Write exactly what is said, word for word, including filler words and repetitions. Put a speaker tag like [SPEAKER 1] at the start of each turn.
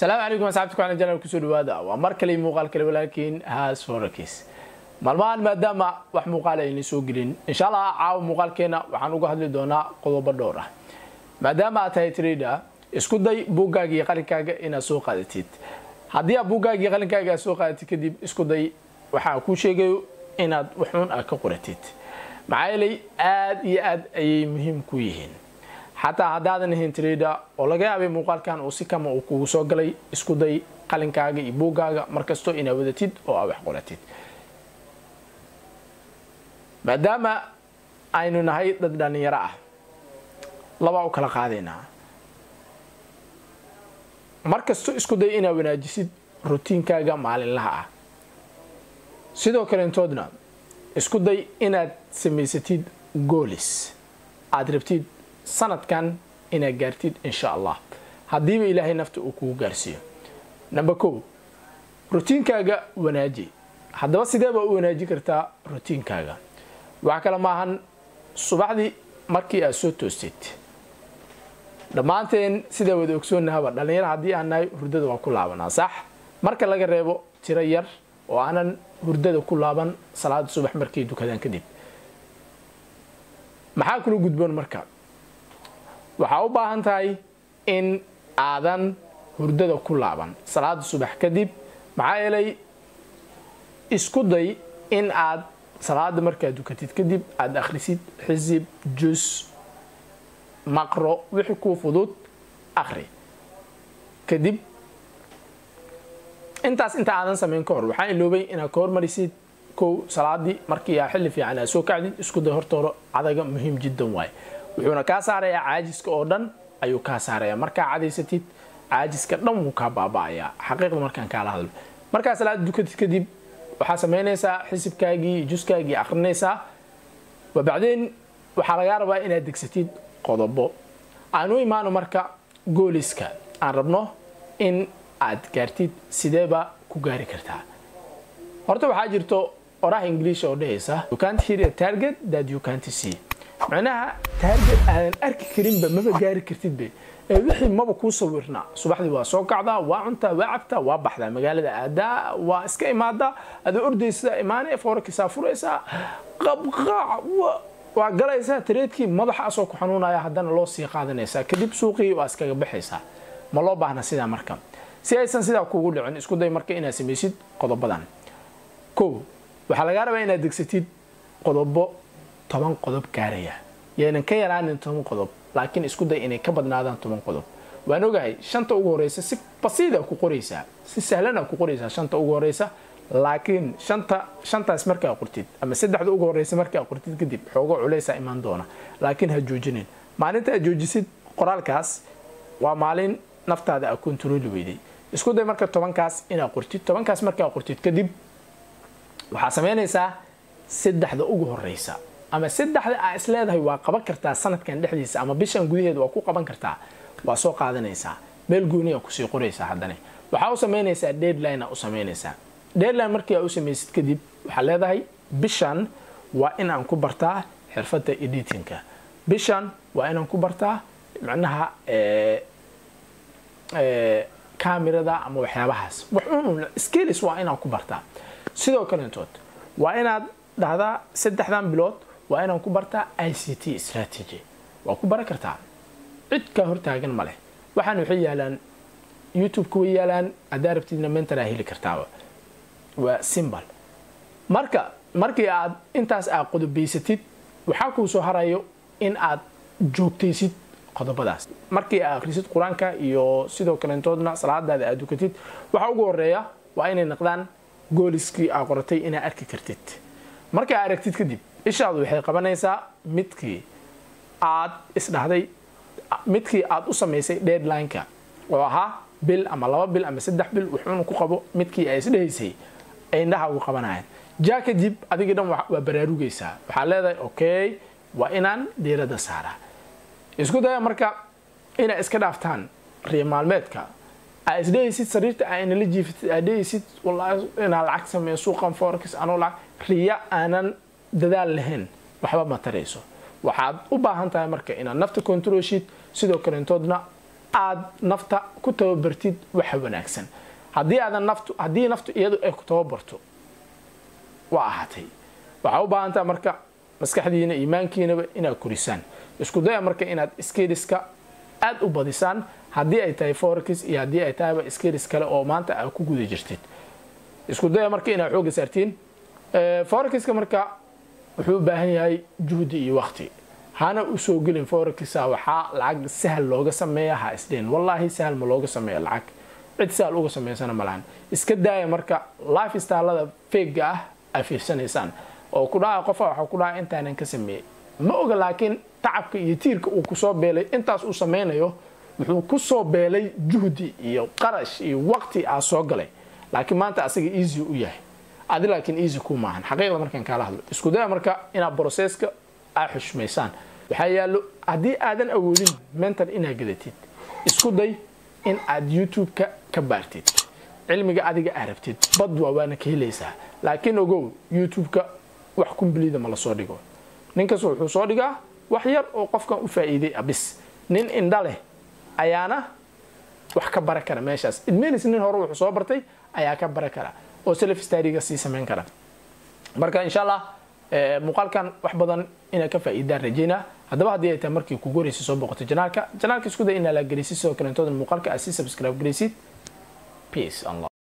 [SPEAKER 1] السلام عليكم أصحابتكم على الجنة كسر وهذا ومر كلي مقال كلي ولكن هاس فوركيس مالمان ما دام wax muuqaal ay soo gelin insha Allah caaw muuqaalkeena waxaan uga hadli doonaa qodobo dhowr ah maadaama aad tahay trader isku day buugaaga iyo qalinkaaga inaad soo qaadatid haddii aad buugaaga iyo qalinkaaga soo qaadatid kadib isku day waxa ku sheegayo inaad waxun aad ka qoratid maxay aad iyo aad ay muhiim ku yihiin حتى هذا هين تريدا ولا جاء بمقال كان أوسيكما وكوسو قلي إسكودي قلن كاجا يبوجا مركزتو إن ودتيد أو أو حقولتيد. مادام أينو نهاية ضدنا يراه لبعو كلا قاعدينا مركزتو إسكودي إن وناجسيد روتين كاجا مال الله سيدو كلن تودنا إسكودي إن سميستيد جوليس أدربتيد سنة كان إنا جارتيد إن شاء الله هديب إلهي نفط أكو جارسيو نبكو روتين كاجا وناجي هذا بس ده بقى وناجي كرتا روتين كاجا وعكلا معهن صباح دي مركي أسوتو ست لما أنتين سيدا ودوكسون نهبر لأن هدي أنا هردد وكل عبنا صح مركا لقى ريبو ترير وأنا هردد وكل عبن صلاة الصبح مركي دو كذا كديب محاكلو قدبون مركب waxaa u baahan tahay in aadan hurdada ku laaban salaada subax kadib maxaa yeelay isku day in aad salaada markaad dukatid kadib aad akhrisid xisib juz maqro wixii ku fudud akhri kadib intaas inta aadan sameyn ka hor waxaan iloobay inaad ka hormarisid kow salaadii markii aa xilli fiican aad soo kacdid isku day hortooro adaga muhiim jiddan waay wuxuuna ka saaraya caajiska oo dhan ayuu ka saaraya marka cadaysatid caajiska dhan wuu ka baaba'aya xaqiiqda markaan kala hadlo marka salaad dukatid kadib waxa sameynaysaa xisibkaagii juskaagii akhrinaysaa wabacdeen waxa laga rabaa inaad degsatid qodobo aanu imaano marka gooliska aan rabno in aad gaartid sideeba ku gaari kartaa horta waxa jirto oraah English oo dhahaysa you can't hit a target that you can't see معناها تارجت أنا أركي كريم بما بجاري كرتيد بي وحي ما بكون صورنا صباح دي واسوق عدا وعنتا وعبتا وبح ذا مجال ذا أداء واسكي مادا هذا أردي سا إيماني فورك سافر إسا قبقع و وقال إسا تريدكي ما بح أسوق حنونا يا هدنا الله سيق هذا نسا كديب سوقي واسكي بحيسا ما الله بحنا سيدا مركم سياسا سيدا كوقول عن إسكو داي مركي إنا سميسيد قضب بدن كو وحلقة ربا إنا دكستيد قضب toban qodob gaaraya yeenan ka yaraanin toban qodob laakiin isku day inay ka badnaadaan toban qodob waan ogahay shanta ugu horeysa si basiid ah ku qoraysa si sahlan ah ku qoraysa shanta ugu horeysa laakiin shanta shantaas marka aad qortid ama saddexda ugu horeysa marka aad qortid kadib xoogo culeysa iman doona laakiin ha joojinin maalinta aad joojisid qoraalkaas waa maalin naftaada aad control weyday isku day marka tobankaas inaad qortid tobankaas marka aad qortid kadib waxa sameynaysaa saddexda ugu horeysa ama saddexda ay isleedahay waa qaban kartaa sanadkan dhexdiisa ama bishan gudaheeda waa ku qaban kartaa waa soo qaadanaysaa meel gooni ah ku sii qoraysaa hadana waxa uu sameynaysaa deadline u sameynaysaa deadline markii aad u sameysid kadib waxa leedahay bishan waa in aan ku bartaa xirfadda editingka bishan waa in aan ku bartaa macnaha ee ee kaamirada ama waxyaabahaas wuxuu skills waa in aan ku bartaa sidoo kale intood waa inaad dhahdaa saddexdan bilood waa inaan ku bartaa I C T strategy waa ku baran kartaa cid ka hortaagan ma leh waxaan waxay yaalaan YouTube ku yaalaan adarabtidna mentor heli kartaa waa simple marka markii aad intaas aad qodobaysatid waxa ku soo harayo in aad joogtaysid qodobadaas markii aad akhrisid quraanka iyo sidoo kale intoodna salaadaada aad dukatid waxa ugu horeeya waa inay noqdaan gooliskii aad qoratay inaad arki kartid marka aad aragtid kadib ishaadu waxay qabanaysaa midkii aad isdhaxday midkii aad u sameysay deadline-ka oo ahaa bil ama laba bil ama saddex bil wuxuu ku qabo midkii ay isdhaysay ay indhaha ugu qabanayaan jaa kadib adiga dhan waa baraarugaysaa waxaa leedahay okay waa inaan diirada saaraa isku daya marka ina iska dhaaftaan riyo maalmeedka ay isdhaysid sariirta ay inala jiifatid ay dhaysid wallahi inaa lacag sameeyo suuqan forex anoo lacag riya aanan dadaal lahayn waxba ma tarayso waxaad u baahan tahay marka inaad nafta control sheet sidoo kale intoodna aad nafta ku tababartid wax wanaagsan haddii aadan naftu haddii naftu iyadu ay ku tababarto waa ahaatay waxa u baahan tahay marka maskaxdiina iimaankiinaba inaad korisaan isku daya marka inaad skillska aad u badisaan haddii ay tahay forex iyo haddii ay tahay skills kale oo maanta aad ku guda jirtid isku daya marka inaad xoog saartiin ee forexka marka wuxuu u baahan yahay juhdi iyo waqti hana u soo gelin forex waxa lacag sahal looga sameeyaa ha isdeen wallahi sahal ma looga sameeyaa lacag cid sahal uga sameeyana malahan iska daaya marka lifestyle-da fake ah ay fiirsanaysaan oo ku dhaca qof waxa ku dhaca intaanan ka sameeyay ma oga laakiin tacabka iyo tiirka uu ku soo beelay intaas uu sameynayo wuxuu ku soo beelay juhdi iyo qarash iyo waqti aa soo galay laakiin maanta asaga easy u yahay adi laakiin easy ku maahan xaqiiqda markaan kala hadlo isku day marka ina processka ay xushmeysaan waxa yaalo hadii aadan awoodin mentor ina gadatid isku day in aad youtube-ka ka baartid cilmiga adiga arabtid bad waa waana ka helaysaa laakiin ogow youtube-ka wax complete ma la soo dhigo ninkaas wuxuu soo dhigaa wax yar oo qofkan u faa'iiday abis nin indha leh ayaana wax ka bara kara meeshaas idmeenis nin hore wuxuu soo bartay ayaa ka bara kara oo self study-ga si sameyn kara marka insha Allah ee muuqaalkan wax badan ina ka faa'iidaan rajayna hadaba hadii ay tahay markii ku gooraysi soo boqoto janaalka janaalka isku day in la gelisid soo kale intoodan muuqaalka aad si subscribe gelisid peace Allah